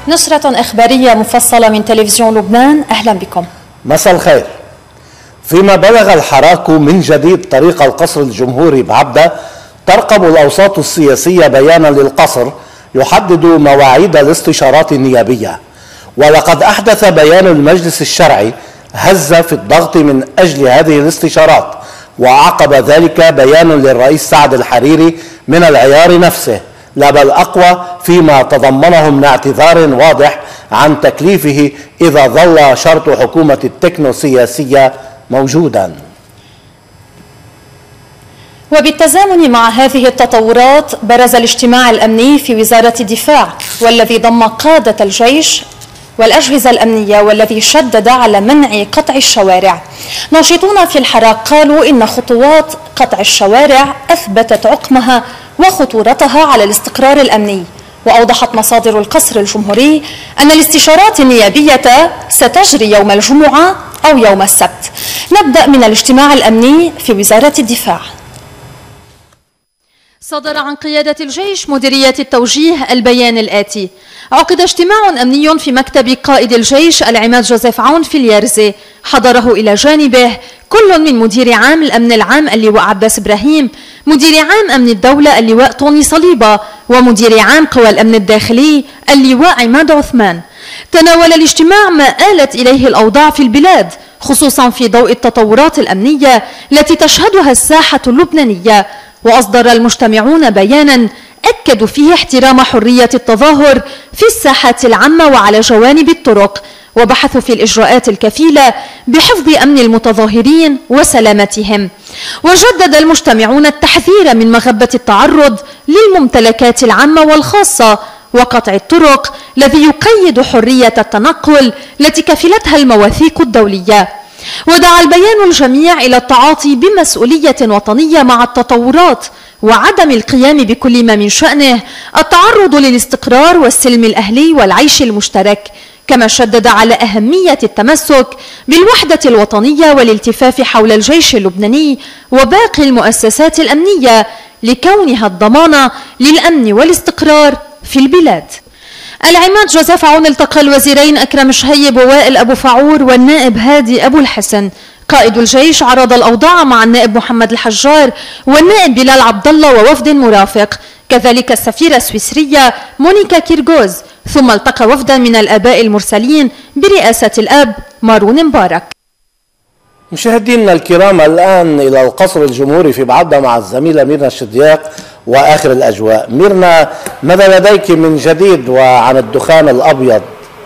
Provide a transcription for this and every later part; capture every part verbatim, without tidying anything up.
نشرة إخبارية مفصلة من تلفزيون لبنان، أهلا بكم. مساء الخير. فيما بلغ الحراك من جديد طريق القصر الجمهوري بعبدة، ترقب الأوساط السياسية بيانا للقصر يحدد مواعيد الاستشارات النيابية، ولقد أحدث بيان المجلس الشرعي هزة في الضغط من أجل هذه الاستشارات، وعقب ذلك بيان للرئيس سعد الحريري من العيار نفسه، لا بل أقوى، فيما تضمنه من اعتذار واضح عن تكليفه إذا ظل شرط حكومة التكنوسياسية موجودا. وبالتزامن مع هذه التطورات، برز الاجتماع الأمني في وزارة الدفاع والذي ضم قادة الجيش والأجهزة الأمنية، والذي شدد على منع قطع الشوارع. ناشطون في الحراك قالوا إن خطوات قطع الشوارع أثبتت عقمها وخطورتها على الاستقرار الأمني. وأوضحت مصادر القصر الجمهوري أن الاستشارات النيابية ستجري يوم الجمعة أو يوم السبت. نبدأ من الاجتماع الأمني في وزارة الدفاع. صدر عن قيادة الجيش مديرية التوجيه البيان الآتي: عقد اجتماع أمني في مكتب قائد الجيش العماد جوزيف عون في اليرزة، حضره إلى جانبه كل من مدير عام الأمن العام اللواء عباس إبراهيم، مدير عام أمن الدولة اللواء طوني صليبة، ومدير عام قوى الأمن الداخلي اللواء عماد عثمان. تناول الاجتماع ما آلت إليه الأوضاع في البلاد، خصوصا في ضوء التطورات الأمنية التي تشهدها الساحة اللبنانية. وأصدر المجتمعون بيانا أكدوا فيه احترام حرية التظاهر في الساحات العامة وعلى جوانب الطرق، وبحثوا في الإجراءات الكفيلة بحفظ أمن المتظاهرين وسلامتهم. وجدد المجتمعون التحذير من مغبة التعرض للممتلكات العامة والخاصة وقطع الطرق الذي يقيد حرية التنقل التي كفلتها المواثيق الدولية. ودعا البيان الجميع إلى التعاطي بمسؤولية وطنية مع التطورات، وعدم القيام بكل ما من شأنه التعرض للاستقرار والسلم الأهلي والعيش المشترك. كما شدد على أهمية التمسك بالوحدة الوطنية والالتفاف حول الجيش اللبناني وباقي المؤسسات الأمنية لكونها الضمانة للأمن والاستقرار في البلاد. العماد جوزيف عون التقى الوزيرين أكرم شهيب ووائل أبو فعور والنائب هادي أبو الحسن. قائد الجيش عرض الأوضاع مع النائب محمد الحجار والنائب بلال عبد الله ووفد مرافق، كذلك السفيرة السويسرية مونيكا كيرغوز، ثم التقى وفدا من الآباء المرسلين برئاسة الأب مارون مبارك. مشاهدينا الكرام، الآن إلى القصر الجمهوري في بعبدة مع الزميلة ميرنا الشدياق وآخر الأجواء. ميرنا، ماذا لديك من جديد وعن الدخان الأبيض؟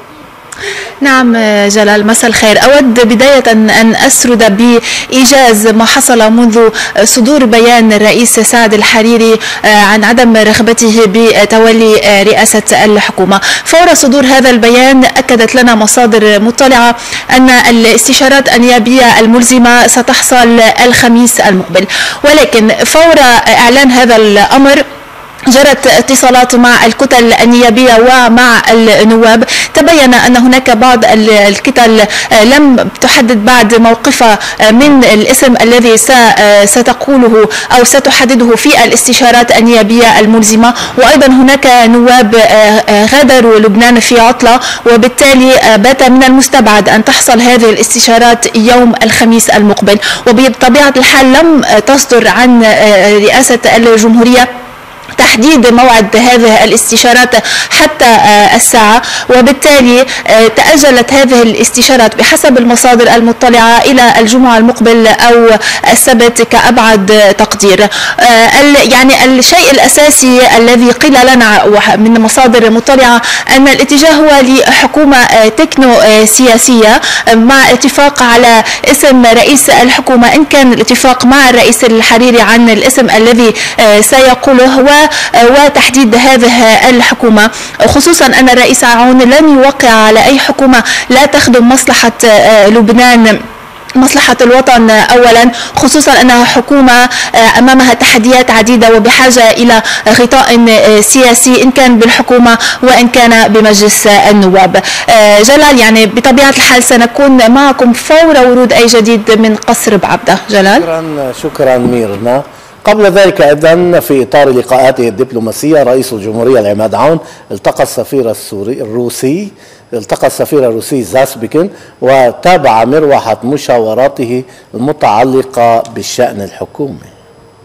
نعم جلال، مساء الخير. أود بداية أن أسرد بإيجاز ما حصل منذ صدور بيان الرئيس سعد الحريري عن عدم رغبته بتولي رئاسة الحكومة. فور صدور هذا البيان أكدت لنا مصادر مطلعة أن الاستشارات النيابية الملزمة ستحصل الخميس المقبل، ولكن فور إعلان هذا الأمر جرت اتصالات مع الكتل النيابية ومع النواب. تبين أن هناك بعض الكتل لم تحدد بعد موقفها من الاسم الذي ستقوله أو ستحدده في الاستشارات النيابية الملزمة، وأيضا هناك نواب غادروا لبنان في عطلة، وبالتالي بات من المستبعد أن تحصل هذه الاستشارات يوم الخميس المقبل. وبطبيعة الحال لم تصدر عن رئاسة الجمهورية تحديد موعد هذه الاستشارات حتى الساعة، وبالتالي تأجلت هذه الاستشارات بحسب المصادر المطلعة إلى الجمعة المقبل أو السبت كأبعد تقدير. يعني الشيء الأساسي الذي قيل لنا من مصادر مطلعة أن الاتجاه هو لحكومة تكنو سياسية مع اتفاق على اسم رئيس الحكومة، إن كان الاتفاق مع الرئيس الحريري عن الاسم الذي سيقوله هو وتحديد هذه الحكومة، خصوصا أن الرئيس عون لن يوقع على أي حكومة لا تخدم مصلحة لبنان، مصلحة الوطن أولا، خصوصا أنها حكومة أمامها تحديات عديدة وبحاجة إلى غطاء سياسي إن كان بالحكومة وإن كان بمجلس النواب. جلال، يعني بطبيعة الحال سنكون معكم فور ورود أي جديد من قصر بعبدة. جلال، شكرا شكرا ميرنا. قبل ذلك أيضا في إطار لقاءاته الدبلوماسية رئيس الجمهورية العماد عون التقى السفير السوري الروسي التقى السفير الروسي زاسبكن وتابع مروحة مشاوراته المتعلقة بالشأن الحكومي.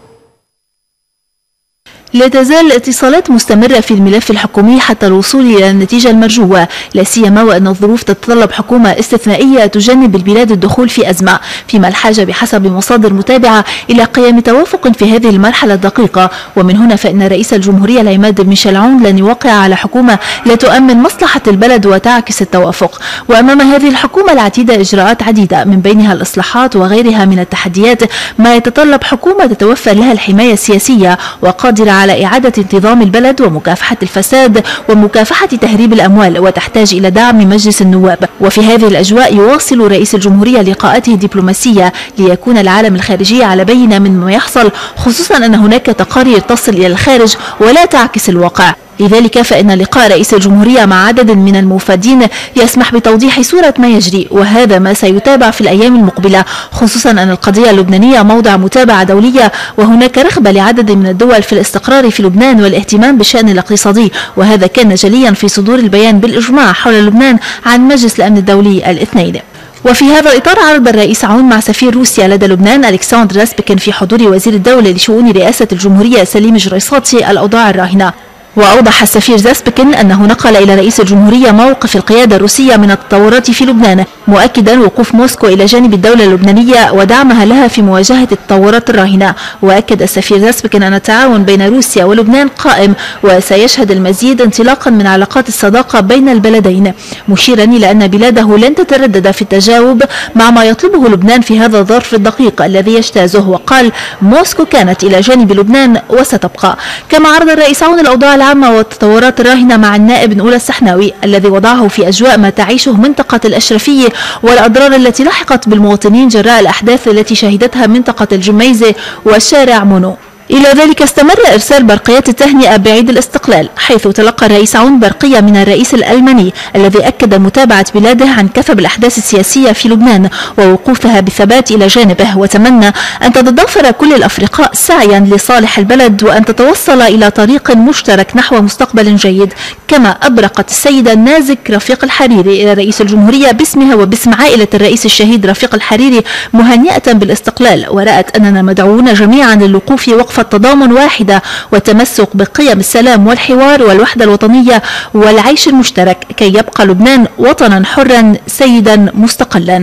لا تزال الاتصالات مستمرة في الملف الحكومي حتى الوصول إلى النتيجة المرجوة، لا سيما وأن الظروف تتطلب حكومة استثنائية تجنب البلاد الدخول في أزمة، فيما الحاجة بحسب مصادر متابعة إلى قيام توافق في هذه المرحلة الدقيقة. ومن هنا فإن رئيس الجمهورية العماد ميشيل عون لن يوقع على حكومة لا تؤمن مصلحة البلد وتعكس التوافق. وأمام هذه الحكومة العتيدة إجراءات عديدة من بينها الإصلاحات وغيرها من التحديات، ما يتطلب حكومة تتوفر لها الحماية السياسية وقادرة على إعادة انتظام البلد ومكافحة الفساد ومكافحة تهريب الأموال، وتحتاج إلى دعم مجلس النواب. وفي هذه الأجواء يواصل رئيس الجمهورية لقاءاته الدبلوماسية ليكون العالم الخارجي على بينة من ما يحصل، خصوصا أن هناك تقارير تصل إلى الخارج ولا تعكس الواقع. لذلك فإن لقاء رئيس الجمهورية مع عدد من المفادين يسمح بتوضيح صورة ما يجري، وهذا ما سيتابع في الأيام المقبلة، خصوصا أن القضية اللبنانية موضع متابعة دولية، وهناك رغبة لعدد من الدول في الاستقرار في لبنان والاهتمام بالشأن الاقتصادي، وهذا كان جليا في صدور البيان بالإجماع حول لبنان عن مجلس الأمن الدولي الاثنين. وفي هذا الإطار عرض الرئيس عون مع سفير روسيا لدى لبنان ألكسندر زاسبكن في حضور وزير الدولة لشؤون رئاسة الجمهورية سليم جريصاتي الأوضاع الراهنة. وأوضح السفير زاسبكن أنه نقل إلى رئيس الجمهورية موقف القيادة الروسية من التطورات في لبنان، مؤكدا وقوف موسكو إلى جانب الدولة اللبنانية ودعمها لها في مواجهة التطورات الراهنة. وأكد السفير زاسبكن أن التعاون بين روسيا ولبنان قائم وسيشهد المزيد انطلاقا من علاقات الصداقة بين البلدين، مشيرا إلى أن بلاده لن تتردد في التجاوب مع ما يطلبه لبنان في هذا الظرف الدقيق الذي يجتازه. وقال موسكو كانت إلى جانب لبنان وستبقى. كما عرض الرئيس عون الأوضاع العامة والتطورات الراهنة مع النائب نقول السحناوي الذي وضعه في أجواء ما تعيشه منطقة الأشرفية والأضرار التي لحقت بالمواطنين جراء الأحداث التي شهدتها منطقة الجميزة وشارع مونو. إلى ذلك استمر إرسال برقيات التهنئة بعيد الاستقلال، حيث تلقى الرئيس عون برقية من الرئيس الألماني الذي أكد متابعة بلاده عن كثب الأحداث السياسية في لبنان ووقوفها بثبات إلى جانبه، وتمنى أن تتضافر كل الأفرقاء سعيا لصالح البلد وأن تتوصل إلى طريق مشترك نحو مستقبل جيد. كما أبرقت السيدة نازك رفيق الحريري إلى رئيس الجمهورية باسمها وباسم عائلة الرئيس الشهيد رفيق الحريري مهنئة بالاستقلال، ورأت أننا مدعوون جميعا للوقوف وقفة تضامن واحدة والتمسك بقيم السلام والحوار والوحدة الوطنية والعيش المشترك كي يبقى لبنان وطنا حرا سيدا مستقلا.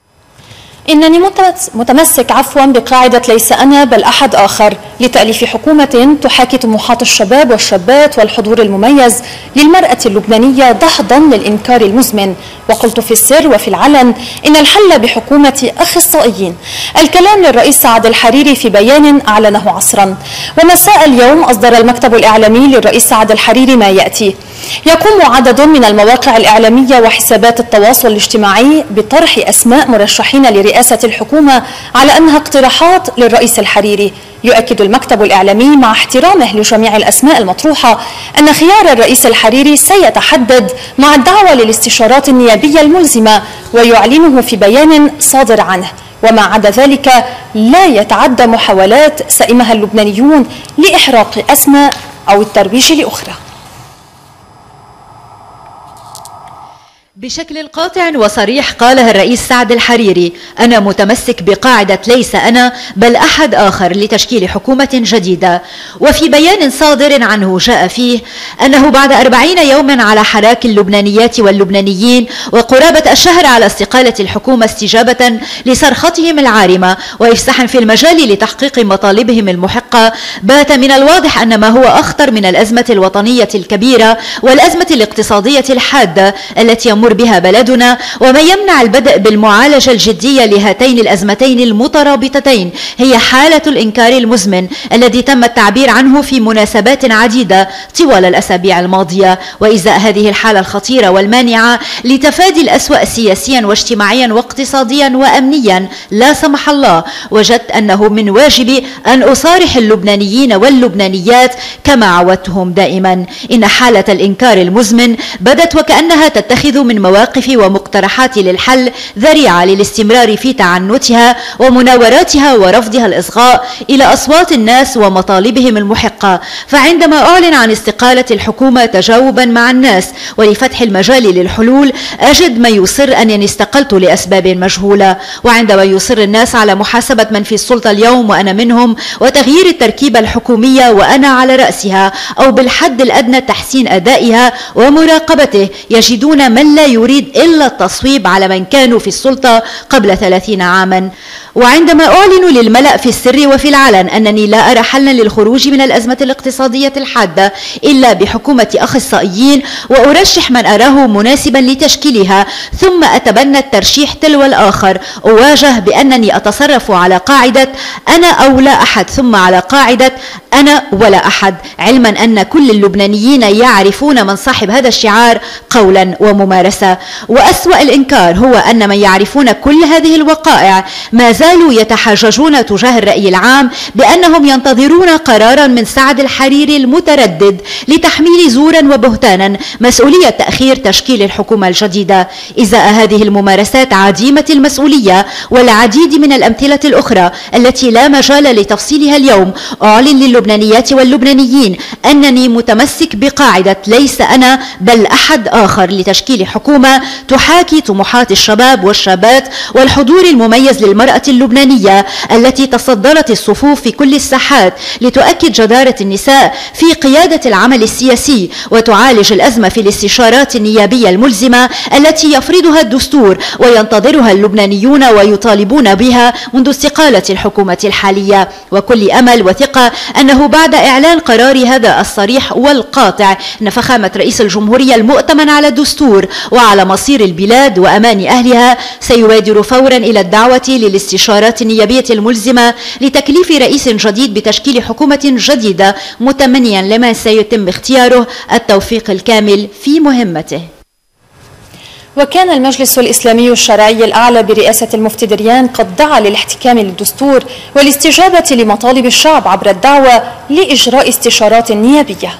إنني متمسك عفوا بقاعدة ليس أنا بل أحد آخر لتأليف حكومة تحاكي طموحات الشباب والشابات والحضور المميز للمرأة اللبنانية دحضا للإنكار المزمن. وقلت في السر وفي العلن إن الحل بحكومة أخصائيين. الكلام للرئيس سعد الحريري في بيان أعلنه عصرا. ومساء اليوم أصدر المكتب الإعلامي للرئيس سعد الحريري ما يأتي: يقوم عدد من المواقع الإعلامية وحسابات التواصل الاجتماعي بطرح أسماء مرشحين لرئاسة الحكومة على أنها اقتراحات للرئيس الحريري. يؤكد المكتب الإعلامي مع احترامه لجميع الأسماء المطروحة أن خيار الرئيس الحريري سيتحدد مع الدعوة للاستشارات النيابية الملزمة، ويعلنه في بيان صادر عنه. وما عدا ذلك لا يتعدى محاولات سئمها اللبنانيون لإحراق أسماء أو الترويج لأخرى. بشكل قاطع وصريح قالها الرئيس سعد الحريري: أنا متمسك بقاعدة ليس أنا بل أحد آخر لتشكيل حكومة جديدة. وفي بيان صادر عنه جاء فيه أنه بعد أربعين يوما على حراك اللبنانيات واللبنانيين وقرابة الشهر على استقالة الحكومة استجابة لصرختهم العارمة وإفساحا في المجال لتحقيق مطالبهم المحقة، بات من الواضح أن ما هو أخطر من الأزمة الوطنية الكبيرة والأزمة الاقتصادية الحادة التي يمر بها بلدنا وما يمنع البدء بالمعالجة الجدية لهاتين الأزمتين المترابطتين هي حالة الإنكار المزمن الذي تم التعبير عنه في مناسبات عديدة طوال الأسابيع الماضية. وإزاء هذه الحالة الخطيرة والمانعة لتفادي الأسوأ سياسيا واجتماعيا واقتصاديا وأمنيا لا سمح الله، وجدت أنه من واجبي أن أصارح اللبنانيين واللبنانيات كما عودتهم دائما. إن حالة الإنكار المزمن بدت وكأنها تتخذ من المواقف ومقترحات للحل ذريعة للاستمرار في تعنتها ومناوراتها ورفضها الإصغاء إلى أصوات الناس ومطالبهم المحقة. فعندما أعلن عن استقالة الحكومة تجاوبا مع الناس ولفتح المجال للحلول، أجد من يصر أنني استقلت لأسباب مجهولة. وعندما يصر الناس على محاسبة من في السلطة اليوم وأنا منهم، وتغيير التركيبة الحكومية وأنا على رأسها، أو بالحد الأدنى تحسين أدائها ومراقبته، يجدون من لا يريد إلا التصويب على من كانوا في السلطة قبل ثلاثين عاما. وعندما أعلن للملأ في السر وفي العلن أنني لا أرى حلا للخروج من الأزمة الاقتصادية الحادة إلا بحكومة أخصائيين، وأرشح من أراه مناسبا لتشكيلها، ثم أتبنى الترشيح تلو الآخر، أواجه بأنني أتصرف على قاعدة أنا أو لا أحد، ثم على قاعدة أنا ولا أحد، علما أن كل اللبنانيين يعرفون من صاحب هذا الشعار قولا وممارسة. وأسوأ الإنكار هو أن من يعرفون كل هذه الوقائع ما زالوا يتحججون تجاه الرأي العام بأنهم ينتظرون قرارا من سعد الحريري المتردد لتحميل زورا وبهتانا مسؤولية تأخير تشكيل الحكومة الجديدة. إزاء هذه الممارسات عديمة المسؤولية والعديد من الأمثلة الأخرى التي لا مجال لتفصيلها اليوم، أعلن للبنانيات واللبنانيين أنني متمسك بقاعدة ليس أنا بل أحد آخر لتشكيل حكومة تحاكي طموحات الشباب والشابات والحضور المميز للمرأة اللبنانية التي تصدرت الصفوف في كل الساحات لتؤكد جدارة النساء في قيادة العمل السياسي، وتعالج الأزمة في الاستشارات النيابية الملزمة التي يفرضها الدستور وينتظرها اللبنانيون ويطالبون بها منذ استقالة الحكومة الحالية. وكل أمل وثقة أنه بعد إعلان قرار هذا الصريح والقاطع أن فخامة رئيس الجمهورية المؤتمن على الدستور وعلى مصير البلاد وأمان أهلها سيبادر فورا إلى الدعوة للاستشارات النيابية الملزمة لتكليف رئيس جديد بتشكيل حكومة جديدة، متمنيا لمن سيتم اختياره التوفيق الكامل في مهمته. وكان المجلس الإسلامي الشرعي الأعلى برئاسة المفتي دريان قد دعا للاحتكام للدستور والاستجابة لمطالب الشعب عبر الدعوة لإجراء استشارات نيابية.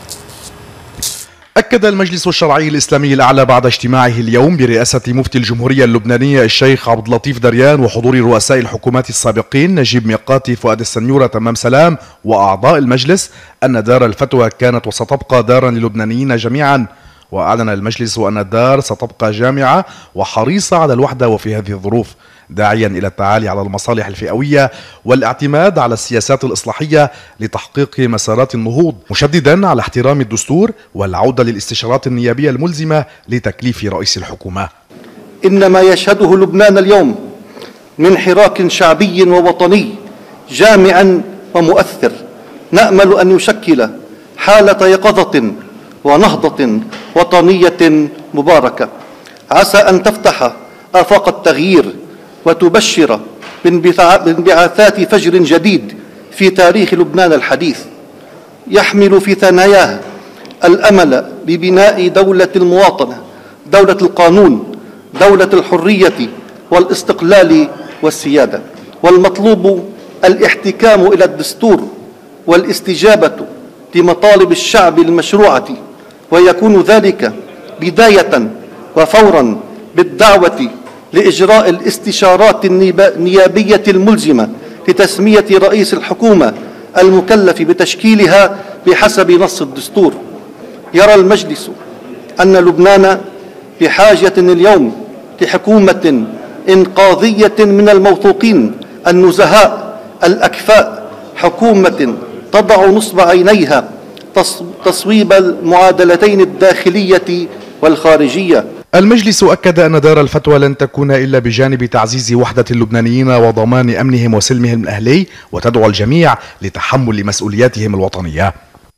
أكد المجلس الشرعي الإسلامي الأعلى بعد اجتماعه اليوم برئاسة مفتي الجمهورية اللبنانية الشيخ عبد اللطيف دريان وحضور رؤساء الحكومات السابقين نجيب ميقاتي، فؤاد السنيورة، تمام سلام وأعضاء المجلس أن دار الفتوى كانت وستبقى دارا للبنانيين جميعا. وأعلن المجلس أن الدار ستبقى جامعة وحريصة على الوحدة وفي هذه الظروف، داعيا إلى التعالي على المصالح الفئوية والاعتماد على السياسات الإصلاحية لتحقيق مسارات النهوض، مشددا على احترام الدستور والعودة للاستشارات النيابية الملزمة لتكليف رئيس الحكومة. إن ما يشهده لبنان اليوم من حراك شعبي ووطني جامع ومؤثر نأمل أن يشكل حالة يقظة ونهضة وطنية مباركة، عسى أن تفتح آفاق التغيير وتبشر بانبعاثات فجر جديد في تاريخ لبنان الحديث، يحمل في ثناياه الأمل ببناء دولة المواطنة، دولة القانون، دولة الحرية والاستقلال والسيادة. والمطلوب الاحتكام إلى الدستور والاستجابة لمطالب الشعب المشروعة، ويكون ذلك بداية وفورا بالدعوة لإجراء الاستشارات النيابية الملزمة لتسمية رئيس الحكومة المكلف بتشكيلها بحسب نص الدستور. يرى المجلس أن لبنان بحاجة اليوم لحكومة إنقاذية من الموثوقين النزهاء الأكفاء، حكومة تضع نصب عينيها تصويب المعادلتين الداخلية والخارجية. المجلس أكد أن دار الفتوى لن تكون إلا بجانب تعزيز وحدة اللبنانيين وضمان أمنهم وسلمهم الأهلي، وتدعو الجميع لتحمل مسؤولياتهم الوطنية.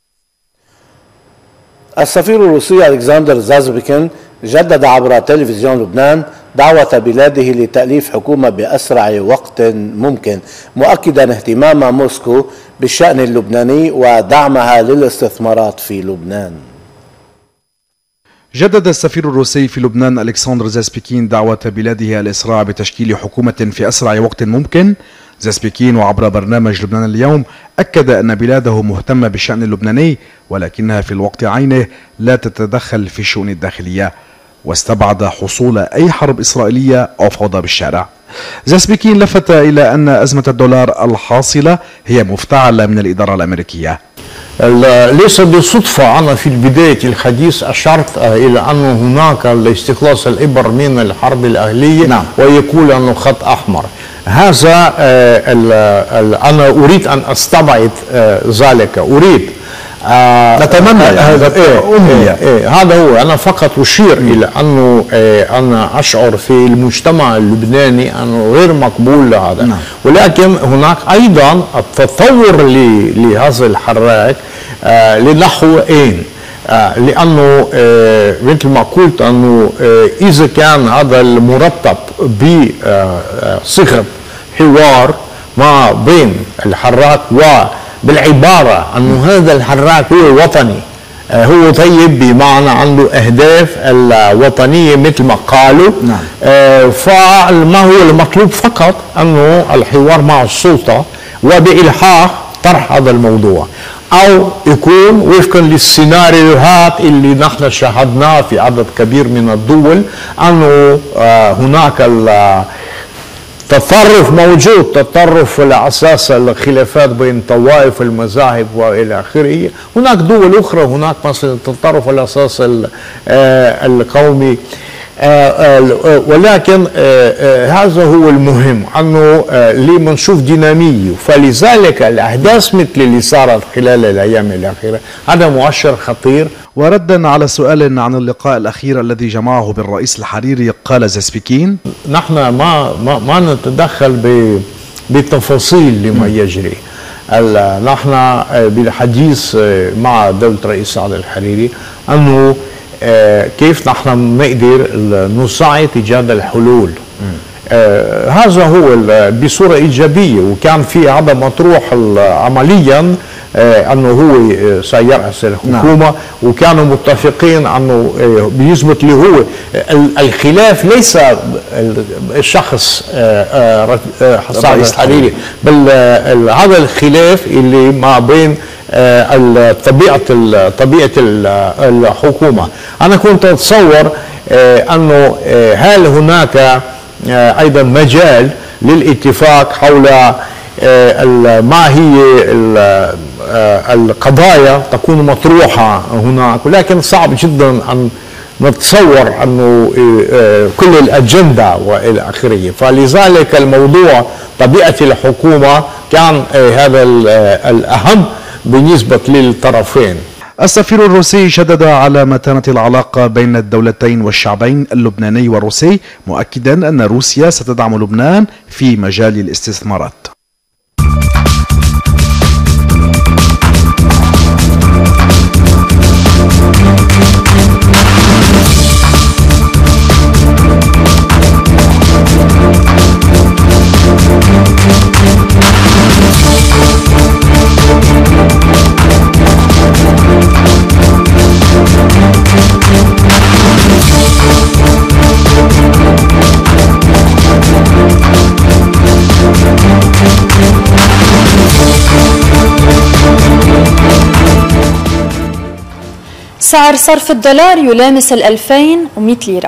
السفير الروسي ألكسندر زازبكين جدد عبر تلفزيون لبنان دعوة بلاده لتأليف حكومة بأسرع وقت ممكن، مؤكدا اهتمام موسكو بالشأن اللبناني ودعمها للاستثمارات في لبنان. جدد السفير الروسي في لبنان ألكسندر زاسبيكين دعوة بلاده الإسراع بتشكيل حكومة في أسرع وقت ممكن. زاسبيكين وعبر برنامج لبنان اليوم أكد أن بلاده مهتمة بالشأن اللبناني، ولكنها في الوقت عينه لا تتدخل في الشؤون الداخلية. واستبعد حصول أي حرب إسرائيلية أو فوضى بالشارع. زاسبيكين لفت إلى أن أزمة الدولار الحاصلة هي مفتعلة من الإدارة الأمريكية. ليس بصدفة أنا في بداية الحديث أشرت إلى أن هناك الاستخلاص الإبر من الحرب الأهلية. نعم. ويقول أنه خط أحمر. هذا ال ال أنا أريد أن أستبعد ذلك. أريد نتمنى هذا إيه إيه هذا هو. أنا فقط أشير م. إلى أنه إيه أنا أشعر في المجتمع اللبناني أنه غير مقبول لهذا. نعم. ولكن هناك أيضا التطور لهذا الحراك آه لنحوين. آه لأنه آه مثل ما قلت أنه آه إذا كان هذا المرتب بصيغة حوار ما بين الحراك و بالعبارة أنه هذا الحراك هو وطني، آه هو طيب بمعنى عنده أهداف الوطنية مثل ما قالوا. نعم. آه فما هو المطلوب فقط أنه الحوار مع السلطة وبإلحاح طرح هذا الموضوع، أو يكون وفقا للسيناريوهات اللي نحن شاهدناها في عدد كبير من الدول أنه آه هناك تطرف موجود، تطرف على اساس الخلافات بين طوائف المذاهب والى اخره. هناك دول اخرى هناك مثلا تطرف على اساس القومي، ولكن هذا هو المهم انه لما نشوف ديناميه. فلذلك الاحداث مثل اللي صارت خلال الايام الاخيره هذا مؤشر خطير. وردا على سؤال عن اللقاء الأخير الذي جمعه بالرئيس الحريري قال زاسبيكين: نحن ما ما, ما نتدخل بتفاصيل لما يجري. نحن بالحديث مع دولة الرئيس سعد الحريري أنه كيف نحن نقدر نساعد إيجاد الحلول. آه هذا هو بصورة إيجابية، وكان في هذا مطروح عمليا آه أنه هو سيرأس الحكومة. نعم. وكانوا متفقين أنه آه بيثبت له هو الخلاف ليس الشخص آه آه سعد الحريري، بل آه هذا الخلاف اللي ما بين آه طبيعة طبيعة الحكومة. أنا كنت أتصور آه أنه آه هل هناك أيضا مجال للاتفاق حول ما هي القضايا تكون مطروحة هناك، ولكن صعب جدا أن نتصور أنه كل الأجندة وإلى آخره. فلذلك الموضوع طبيعة الحكومة كان هذا الأهم بالنسبة للطرفين. السفير الروسي شدد على متانة العلاقة بين الدولتين والشعبين اللبناني والروسي، مؤكدا أن روسيا ستدعم لبنان في مجال الاستثمارات. سعر صرف الدولار يلامس الألفين ومئة ليرة.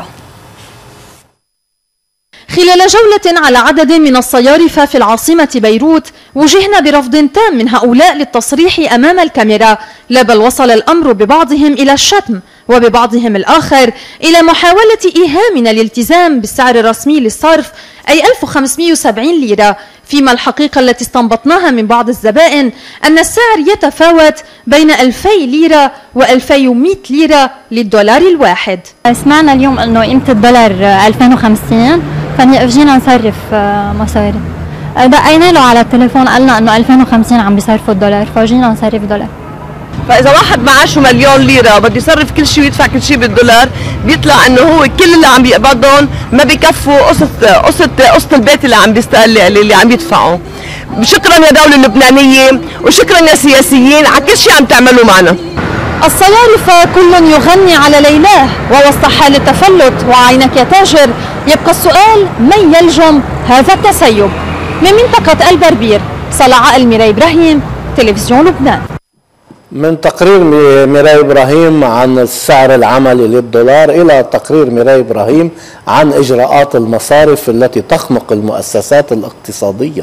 خلال جولة على عدد من الصيارفة في العاصمة بيروت وجهنا برفض تام من هؤلاء للتصريح أمام الكاميرا، لا بل وصل الأمر ببعضهم إلى الشتم وببعضهم الآخر إلى محاولة إيهامنا الالتزام بالسعر الرسمي للصرف أي ألف وخمسمئة وسبعين ليرة، فيما الحقيقة التي استنبطناها من بعض الزبائن أن السعر يتفاوت بين ألفي ليرة وألفين ومئة ليرة للدولار الواحد. سمعنا اليوم أنه قيمة الدولار ألفين وخمسين، فجينا نصرف مصاري. دقينا له على التليفون قالنا أنه ألفين وخمسين عم بيصرفوا الدولار، فجينا نصرف دولار. فاذا واحد معاشه مليون ليره بده يصرف كل شيء ويدفع كل شيء بالدولار، بيطلع انه هو كل اللي عم بيقبضهم ما بكفوا قسط قسط قسط البيت اللي عم بيستقل اللي عم يدفعوا. شكرا يا دوله اللبنانيه وشكرا يا سياسيين على كل شيء عم تعملوا معنا. الصيارفة كل يغني على ليلاه، ووسط حال التفلت وعينك يا تاجر يبقى السؤال: من يلجم هذا التسيب؟ من منطقة البربير، صلعاء الميراي إبراهيم، تلفزيون لبنان. من تقرير ميراي إبراهيم عن السعر العملي للدولار إلى تقرير ميراي إبراهيم عن إجراءات المصارف التي تخنق المؤسسات الاقتصادية.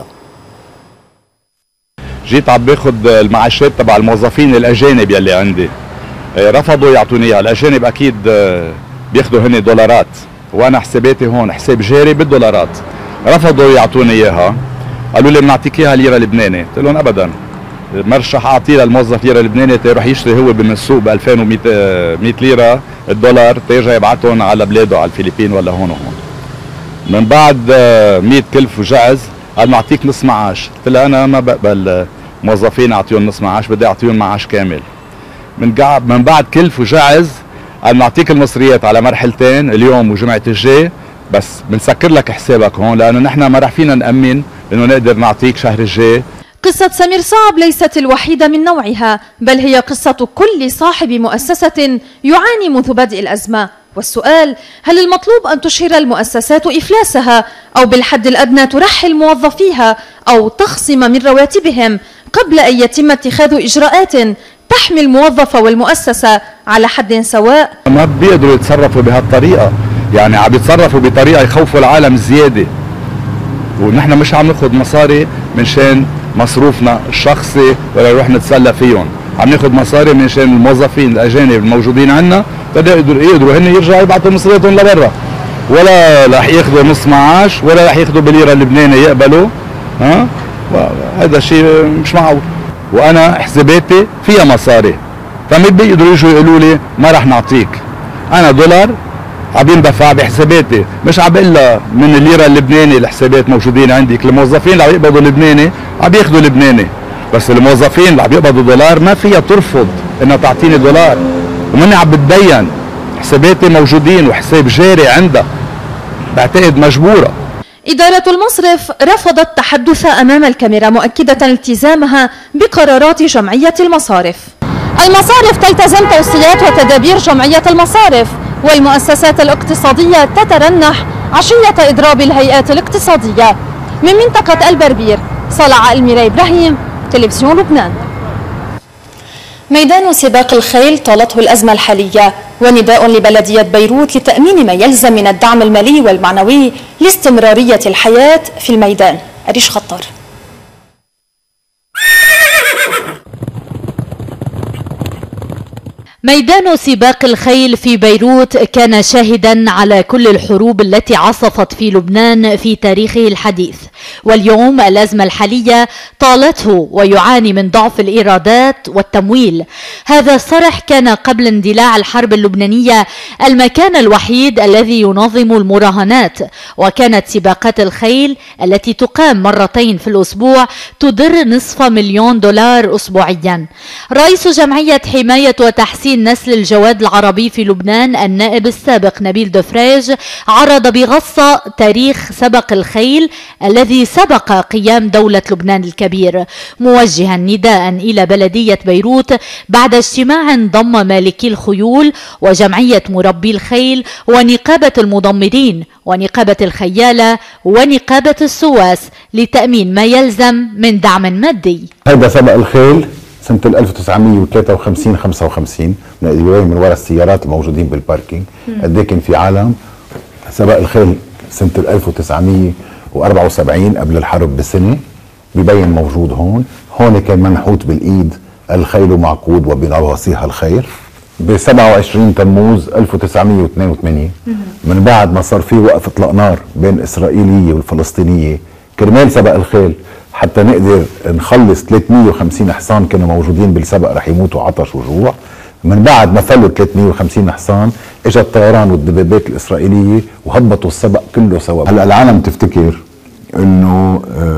جيت عم باخد المعاشات تبع الموظفين الأجانب يلي عندي، رفضوا يعطوني اياها. الأجانب أكيد بياخدوا هن دولارات، وأنا حساباتي هون حساب جاري بالدولارات. رفضوا يعطوني إياها، قالوا لي بنعطيك إياها ليرة لبناني. قلت لهم أبدا، مرشح اعطيه للموظف ليره لبناني تيروح يشتري هو من السوق ب ألفين ومئة ليره الدولار تيرجع يبعتهم على بلاده على الفلبين ولا هون وهون. من بعد مئة كلف وجعز قال نعطيك نص معاش. قلت له انا ما بقبل موظفين اعطيهم نص معاش، بدي اعطيهم معاش كامل. من من بعد كلف وجعز قال نعطيك المصريات على مرحلتين، اليوم وجمعه الجاي، بس بنسكر لك حسابك هون لانه نحن ما رح فينا نامن انه نقدر نعطيك شهر الجاي. قصة سمير صعب ليست الوحيدة من نوعها، بل هي قصة كل صاحب مؤسسة يعاني منذ بدء الأزمة. والسؤال: هل المطلوب أن تشهر المؤسسات إفلاسها، أو بالحد الأدنى ترحل موظفيها، أو تخصم من رواتبهم قبل أن يتم اتخاذ إجراءات تحمي الموظف والمؤسسة على حد سواء؟ ما بيقدروا يتصرفوا بهالطريقة، يعني عم يتصرفوا بطريقة يخوفوا العالم زيادة، ونحن مش عم ناخذ مصاري من شان مصروفنا الشخصي ولا نروح نتسلى فيهم، عم ناخذ مصاري من شان الموظفين الاجانب الموجودين عندنا يقدروا يقدروا هن يرجعوا يبعثوا مصرياتهم لبرا، ولا رح ياخذوا نص معاش ولا رح ياخذوا بالليره اللبنانيه يقبلوا. ها هذا شيء مش معقول، وانا حساباتي فيها مصاري، فما بيقدروا يجوا يقولوا لي ما رح نعطيك. انا دولار عم يندفع بحساباتي، مش عم بقول من الليره اللبناني الحسابات موجودين عندك. الموظفين اللي عم يقبضوا لبناني عم ياخذوا لبناني، بس الموظفين اللي عم يقبضوا دولار ما فيها ترفض انها تعطيني دولار، ومني عم بتبين حساباتي موجودين وحساب جاري عندها، بعتقد مجبوره. إدارة المصرف رفضت التحدث أمام الكاميرا، مؤكدة التزامها بقرارات جمعية المصارف. المصارف تلتزم توصيات وتدابير جمعية المصارف، والمؤسسات الاقتصادية تترنح عشية إضراب الهيئات الاقتصادية. من منطقة البربير، صلع الميراي إبراهيم، تلفزيون لبنان. ميدان سباق الخيل طالته الأزمة الحالية، ونداء لبلدية بيروت لتأمين ما يلزم من الدعم المالي والمعنوي لاستمرارية الحياة في الميدان. أريش خطار. ميدان سباق الخيل في بيروت كان شاهدا على كل الحروب التي عصفت في لبنان في تاريخه الحديث، واليوم الأزمة الحالية طالته ويعاني من ضعف الإيرادات والتمويل. هذا الصرح كان قبل اندلاع الحرب اللبنانية المكان الوحيد الذي ينظم المراهنات، وكانت سباقات الخيل التي تقام مرتين في الأسبوع تدر نصف مليون دولار أسبوعيا. رئيس جمعية حماية وتحسين نسل الجواد العربي في لبنان النائب السابق نبيل دفراج عرض بغصة تاريخ سبق الخيل الذي سبق قيام دولة لبنان الكبير، موجها نداء إلى بلدية بيروت بعد اجتماع ضم مالكي الخيول وجمعية مربي الخيل ونقابة المضمرين ونقابة الخيالة ونقابة السواس لتأمين ما يلزم من دعم مادي. هذا سبق الخيل سنة ألف وتسعمئة وثلاثة وخمسين خمسة وخمسين من وراء السيارات الموجودين بالباركينج. قد كان في عالم سبق الخيل سنة ألف وتسعمئة وأربعة وسبعين قبل الحرب بسنة، ببين موجود هون. هون كان منحوت بالإيد الخيل معقود وبنواصيها الخير. ب سبعة وعشرين تموز ألف وتسعمئة واثنين وثمانين من بعد ما صار في وقف اطلاق نار بين الإسرائيلية والفلسطينية كرمال سبق الخيل حتى نقدر نخلص ثلاثمئة وخمسين حصان كانوا موجودين بالسبق رح يموتوا عطش وجوع. من بعد ما فلوا ثلاثمئة وخمسين حصان اجى الطيران والدبابات الاسرائيليه وهبطوا السبق كله سوا. هلا العالم تفتكر انه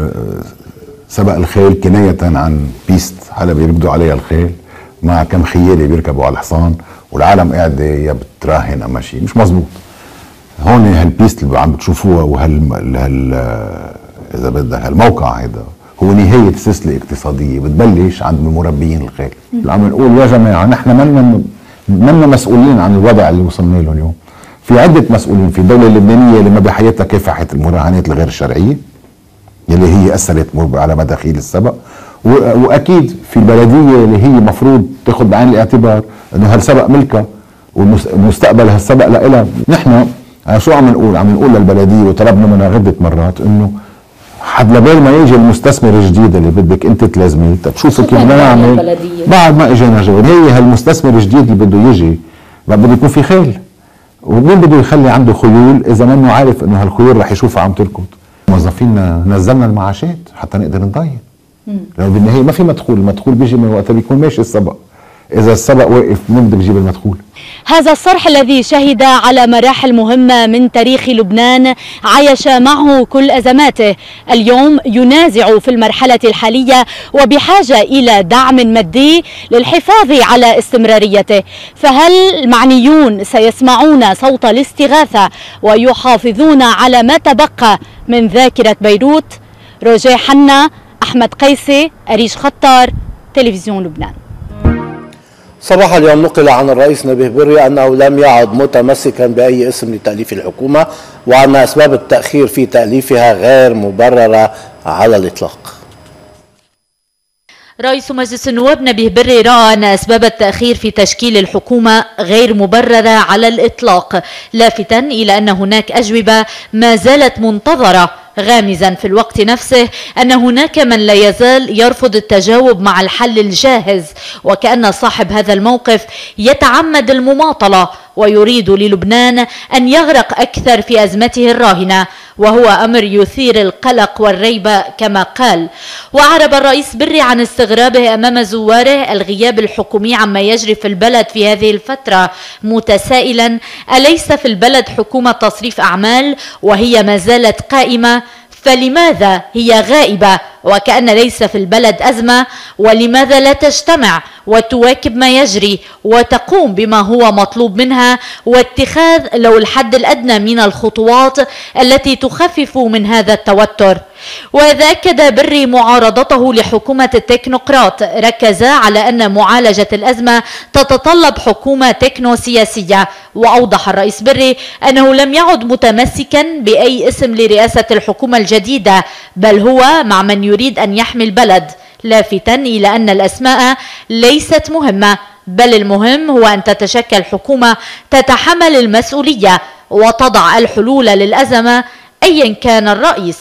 سبق الخيل كنايه عن بيست هلا بيركضوا عليها الخيل مع كم خيالي بيركبوا على الحصان والعالم قاعده يا بتراهن اما شيء. مش مزبوط. هون هالبيست اللي عم بتشوفوها وهال هال اذا بدك هالموقع هيدا هو نهايه سلسله اقتصاديه بتبلش عند مربيين الخيل. اللي عم نقول يا جماعه نحن منا منا مسؤولين عن الوضع اللي وصلنا له اليوم. في عده مسؤولين في الدوله اللبنانيه اللي ما بحياتها كافحت المراهنات الغير الشرعيه يلي هي اثرت على مداخيل السبق، واكيد في البلديه اللي هي مفروض تاخذ بعين الاعتبار انه هالسبق ملكها والمستقبل هالسبق لها. نحن شو عم نقول؟ عم نقول للبلديه وطلبنا منها عده مرات انه حد لبال ما يجي المستثمر الجديد اللي بدك انت تلازميه، طب شوفوا كيف بدنا نعمل بعد ما اجانا جواب. هي هالمستثمر الجديد اللي بده يجي بده يكون في خيل، ومين بده يخلي عنده خيول اذا منه عارف انه هالخيول رح يشوفها عم تركض؟ موظفينا نزلنا المعاشات حتى نقدر نضاين، لانه بالنهايه ما في مدخول، المدخول بيجي من وقت بيكون ماشي السبق، اذا السبق واقف مين بده يجيب المدخول؟ هذا الصرح الذي شهد على مراحل مهمة من تاريخ لبنان عايش معه كل أزماته، اليوم ينازع في المرحلة الحالية وبحاجة إلى دعم مادي للحفاظ على استمراريته. فهل المعنيون سيسمعون صوت الاستغاثة ويحافظون على ما تبقى من ذاكرة بيروت؟ روجيه حنا، أحمد قيسي، أريج خطار، تلفزيون لبنان. صباح اليوم نقل عن الرئيس نبيه بري أنه لم يعد متمسكا بأي اسم لتأليف الحكومة، وأن أسباب التأخير في تأليفها غير مبررة على الإطلاق. رئيس مجلس النواب نبيه بري رأى أن أسباب التأخير في تشكيل الحكومة غير مبررة على الإطلاق، لافتا إلى أن هناك أجوبة ما زالت منتظرة، غامزا في الوقت نفسه أن هناك من لا يزال يرفض التجاوب مع الحل الجاهز، وكأن صاحب هذا الموقف يتعمد المماطلة ويريد للبنان أن يغرق أكثر في أزمته الراهنة، وهو أمر يثير القلق والريبة كما قال. وأعرب الرئيس بري عن استغرابه أمام زواره الغياب الحكومي عما يجري في البلد في هذه الفترة، متسائلا أليس في البلد حكومة تصريف أعمال وهي ما زالت قائمة؟ فلماذا هي غائبة وكأن ليس في البلد أزمة؟ ولماذا لا تجتمع وتواكب ما يجري وتقوم بما هو مطلوب منها واتخاذ لو الحد الأدنى من الخطوات التي تخفف من هذا التوتر؟ وإذا أكد بري معارضته لحكومة التكنوقراط، ركز على أن معالجة الأزمة تتطلب حكومة تكنو سياسية. وأوضح الرئيس بري أنه لم يعد متمسكا بأي اسم لرئاسة الحكومة الجديدة، بل هو مع من يريد أن يحمي البلد، لافتا إلى أن الأسماء ليست مهمة، بل المهم هو أن تتشكل حكومة تتحمل المسؤولية وتضع الحلول للأزمة أيا كان الرئيس.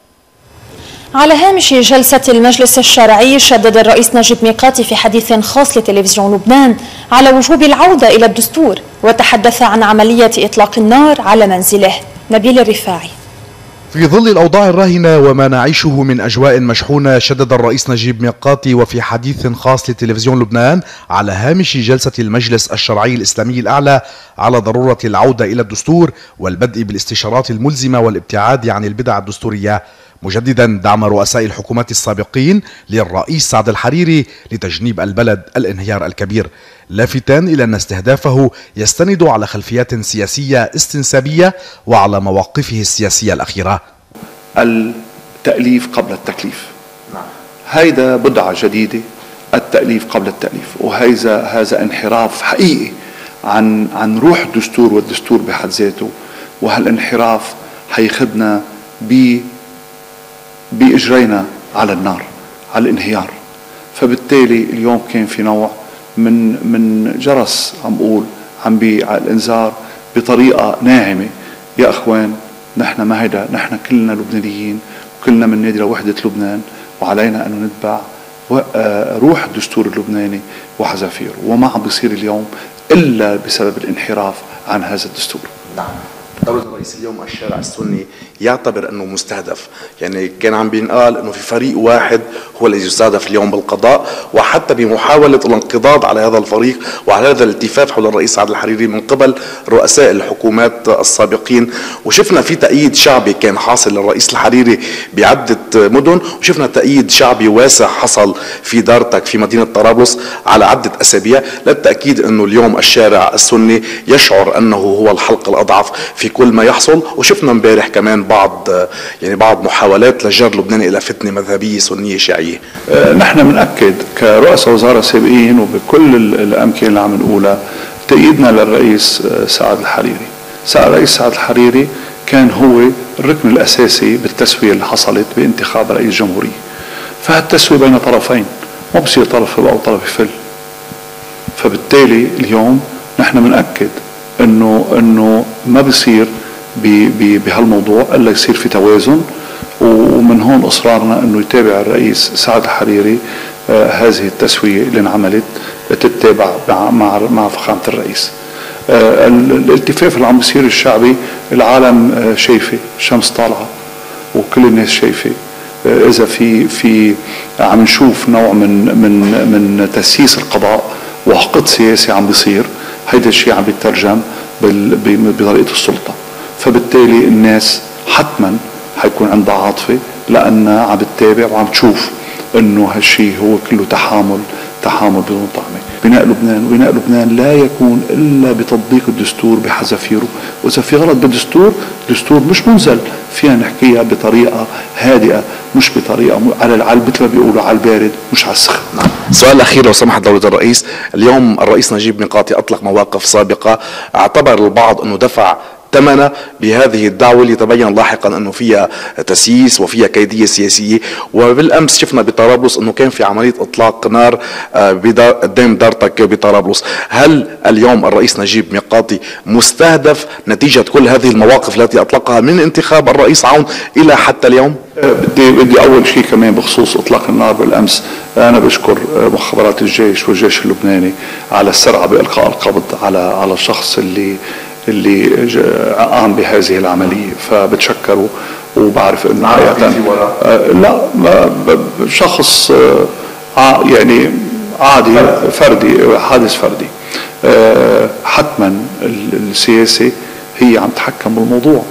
على هامش جلسة المجلس الشرعي، شدد الرئيس نجيب ميقاتي في حديث خاص لتلفزيون لبنان على وجوب العودة إلى الدستور، وتحدث عن عملية إطلاق النار على منزله. نبيل الرفاعي. في ظل الأوضاع الراهنة وما نعيشه من أجواء مشحونة، شدد الرئيس نجيب ميقاتي وفي حديث خاص لتلفزيون لبنان على هامش جلسة المجلس الشرعي الإسلامي الأعلى على ضرورة العودة إلى الدستور والبدء بالاستشارات الملزمة والابتعاد عن البدع الدستورية، مجددا دعم رؤساء الحكومات السابقين للرئيس سعد الحريري لتجنيب البلد الانهيار الكبير، لافتا إلى أن استهدافه يستند على خلفيات سياسية استنسابية وعلى مواقفه السياسية الأخيرة. التأليف قبل التكليف، هيدا بدعة جديدة، التأليف قبل التأليف، وهذا هذا انحراف حقيقي عن عن روح الدستور والدستور بحد ذاته، وهالانحراف هيخدنا ب بإجرينا على النار، على الانهيار. فبالتالي اليوم كان في نوع من من جرس عم بقول عم بي على الانذار بطريقه ناعمه. يا اخوان، نحن ما هيدا، نحن كلنا لبنانيين وكلنا من نادي لوحده لبنان، وعلينا ان نتبع روح الدستور اللبناني وحذافيره، وما عم بيصير اليوم الا بسبب الانحراف عن هذا الدستور. نعم. دولة الرئيس اليوم الشارع السني يعتبر انه مستهدف، يعني كان عم بينقال انه في فريق واحد هو الذي يستهدف اليوم بالقضاء، وحتى بمحاولة الانقضاض على هذا الفريق وعلى هذا الالتفاف حول الرئيس سعد الحريري من قبل رؤساء الحكومات السابقين. وشفنا في تأييد شعبي كان حاصل للرئيس الحريري بعدة مدن، وشفنا تأييد شعبي واسع حصل في دارتك في مدينة طرابلس على عدة أسابيع. للتأكيد انه اليوم الشارع السني يشعر انه هو الحلقة الأضعف في كل ما يحصل. وشفنا امبارح كمان بعض يعني بعض محاولات لجر لبنان الى فتنه مذهبيه سنيه شيعيه. أه نحن بنأكد كرؤساء وزراء سابقين وبكل الامكنه اللي عم نقولها تأييدنا للرئيس سعد الحريري. الرئيس سعد الحريري كان هو الركن الاساسي بالتسويه اللي حصلت بانتخاب رئيس جمهوريه. فهالتسوية بين طرفين، مو بصير طرف يبقى وطرف يفل. فبالتالي اليوم نحن بنأكد انه انه ما بصير بهالموضوع الا يصير في توازن، ومن هون اصرارنا انه يتابع الرئيس سعد الحريري آه هذه التسوية اللي انعملت تتابع مع مع فخامة الرئيس. آه الالتفاف اللي عم بيصير الشعبي، العالم آه شايفه، الشمس طالعة وكل الناس شايفه. آه اذا في في عم نشوف نوع من من من تسييس القضاء وحقد سياسي عم بيصير، هيدا الشيء عم بيترجم بطريقة السلطة. فبالتالي الناس حتما حيكون عندها عاطفة لأنها عم بتتابع وعم تشوف انه هالشيء هو كله تحامل تحامل بدون طعمة. بناء لبنان وبناء لبنان لا يكون الا بتطبيق الدستور بحذافيره، واذا في غلط بالدستور، الدستور مش منزل، فيها نحكيها بطريقة هادئة، مش بطريقة على العل مثل ما بيقولوا على البارد مش على السخن. نعم. السؤال الأخير لو سمحت دولة الرئيس، اليوم الرئيس نجيب ميقاتي أطلق مواقف سابقة اعتبر البعض أنه دفع ثمنها بهذه الدعوة اللي تبين لاحقا انه فيها تسييس وفيها كيدية سياسية. وبالامس شفنا بطرابلس انه كان في عملية اطلاق نار قدام دارتك بطرابلس. هل اليوم الرئيس نجيب ميقاتي مستهدف نتيجة كل هذه المواقف التي اطلقها من انتخاب الرئيس عون الى حتى اليوم؟ بدي بدي اول شيء كمان بخصوص اطلاق النار بالامس، انا بشكر مخابرات الجيش والجيش اللبناني على السرعة بالقاء القبض على على الشخص اللي اللي قام بهذه العملية، فبتشكروا وبعرف انه آه لا شخص آه يعني عادي فردي، حادث فردي. آه حتما السياسة هي عم تحكم بالموضوع،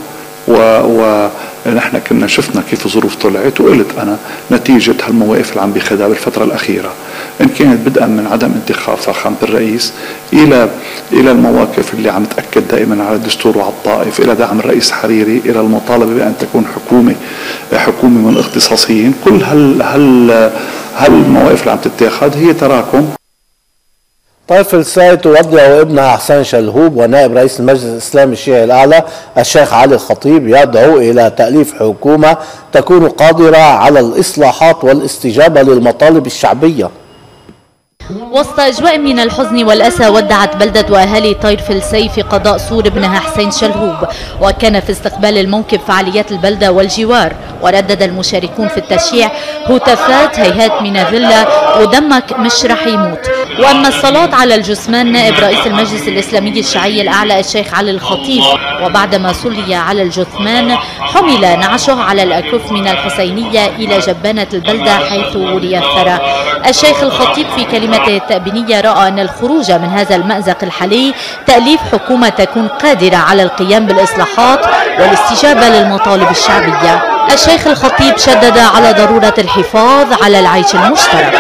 ونحن كنا شفنا كيف الظروف طلعت، وقلت انا نتيجة هالمواقف اللي عم بياخذها بالفترة الأخيرة، ان كانت بدءا من عدم انتخاب فخامة الرئيس الى الى المواقف اللي عم تأكد دائما على الدستور وعلى الطائف، الى دعم الرئيس حريري، الى المطالبة بان تكون حكومة حكومة من اختصاصيين. كل هال هال هالمواقف اللي عم تتاخذ هي تراكم. طائفة الساي تودع ابنها حسين شلهوب، ونائب رئيس المجلس الإسلامي الشيعي الأعلى الشيخ علي الخطيب يدعو إلى تأليف حكومة تكون قادرة على الإصلاحات والاستجابة للمطالب الشعبية. وسط أجواء من الحزن والأسى ودعت بلدة وأهالي طيف السي في قضاء سور ابنها حسين شلهوب، وكان في استقبال الموكب فعاليات البلدة والجوار، وردد المشاركون في التشييع هتافات هيهات من فيلا ودمك مش رح يموت. وأما الصلاة على الجثمان نائب رئيس المجلس الإسلامي الشيعي الأعلى الشيخ علي الخطيب، وبعدما صلي على الجثمان حمل نعشه على الأكف من الحسينية إلى جبانة البلدة حيث ولي الثرى. الشيخ الخطيب في كلمته التأبينية رأى أن الخروج من هذا المأزق الحالي تأليف حكومة تكون قادرة على القيام بالإصلاحات والاستجابة للمطالب الشعبية. الشيخ الخطيب شدد على ضرورة الحفاظ على العيش المشترك.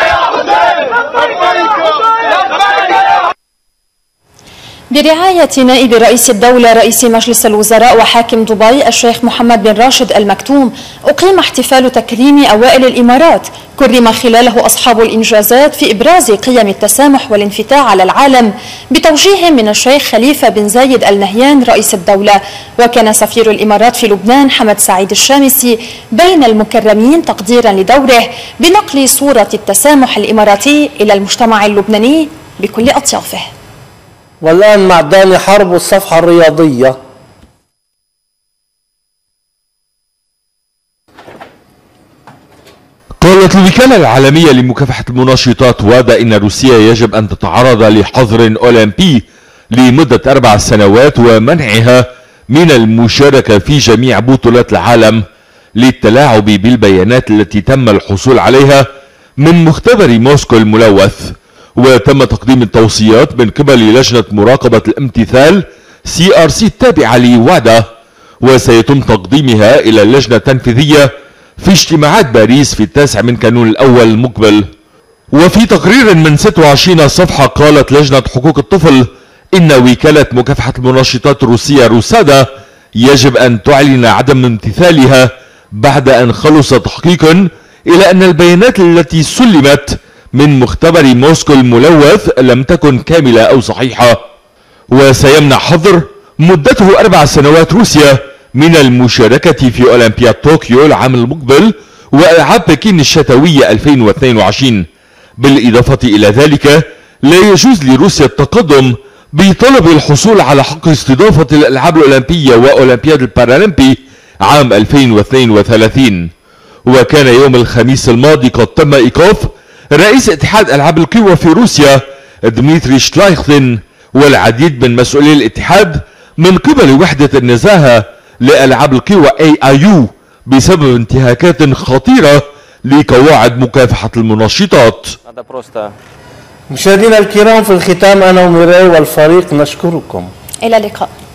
برعاية نائب رئيس الدولة رئيس مجلس الوزراء وحاكم دبي الشيخ محمد بن راشد المكتوم، أقيم احتفال تكريم أوائل الإمارات كرم خلاله أصحاب الإنجازات في إبراز قيم التسامح والانفتاح على العالم بتوجيه من الشيخ خليفة بن زايد آل نهيان رئيس الدولة. وكان سفير الإمارات في لبنان حمد سعيد الشامسي بين المكرمين تقديرا لدوره بنقل صورة التسامح الإماراتي إلى المجتمع اللبناني بكل أطيافه. والآن مع داني حرب والصفحة الرياضية. قالت الوكالة العالمية لمكافحة المنشطات وادا إن روسيا يجب أن تتعرض لحظر أولمبي لمدة أربع سنوات ومنعها من المشاركة في جميع بطولات العالم للتلاعب بالبيانات التي تم الحصول عليها من مختبر موسكو الملوث. وتم تقديم التوصيات من قبل لجنة مراقبة الامتثال سي آر سي التابعة لوادا، وسيتم تقديمها إلى اللجنة التنفيذية في اجتماعات باريس في التاسع من كانون الأول المقبل. وفي تقرير من ستة وعشرين صفحة قالت لجنة حقوق الطفل إن وكالة مكافحة المنشطات الروسية روسادا يجب أن تعلن عدم امتثالها بعد أن خلص تحقيق إلى أن البيانات التي سلمت من مختبر موسكو الملوث لم تكن كاملة أو صحيحة. وسيمنع حظر مدته أربع سنوات روسيا من المشاركة في أولمبياد طوكيو العام المقبل، وألعاب بكين الشتوية ألفين واثنين وعشرين. بالإضافة إلى ذلك لا يجوز لروسيا التقدم بطلب الحصول على حق استضافة الألعاب الأولمبية وأولمبياد البارالمبي عام ألفين واثنين وثلاثين. وكان يوم الخميس الماضي قد تم إيقاف رئيس اتحاد ألعاب القوى في روسيا دميتري شلايخين والعديد من مسؤولي الاتحاد من قبل وحدة النزاهة لألعاب القوى إيه آي يو بسبب انتهاكات خطيرة لقواعد مكافحة المنشطات. مشاهدينا الكرام، في الختام أنا وميراي والفريق نشكركم. إلى اللقاء.